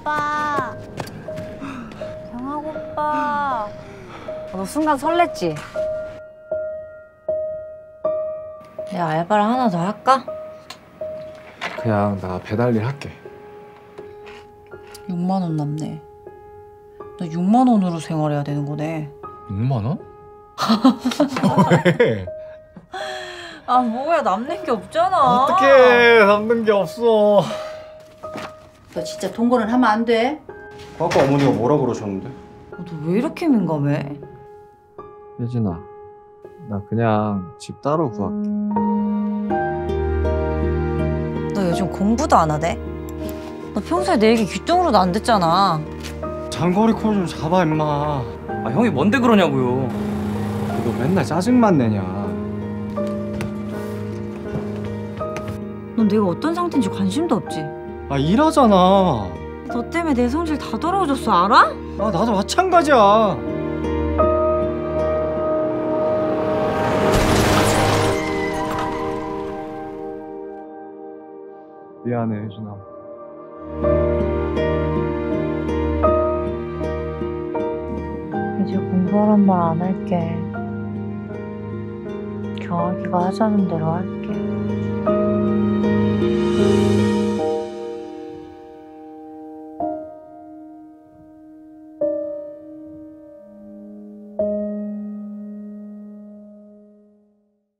오빠. 경학 오빠. 너 순간 설렜지? 내가 알바를 하나 더 할까? 그냥 나 배달일 할게. 6만 원 남네. 너 6만 원으로 생활해야 되는 거네. 6만 원? 왜? 아 뭐야, 남는 게 없잖아. 어떡해, 남는 게 없어. 너 진짜 동거는 하면 안 돼. 아까 어머니가 뭐라 그러셨는데? 너 왜 이렇게 민감해? 예진아, 나 그냥 집 따로 구할게. 너 요즘 공부도 안 하대? 너 평소에 내 얘기 귀뚱으로도 안 듣잖아. 장거리 콜 좀 잡아, 임마. 아 형이 뭔데 그러냐고요. 너 맨날 짜증만 내냐. 넌 내가 어떤 상태인지 관심도 없지? 아, 일하잖아. 너 때문에 내 성질 다 더러워졌어, 알아? 아, 나도 마찬가지야. 미안해, 혜준아. 이제 공부하란 말 안 할게. 경학이가 하자는 대로 할게.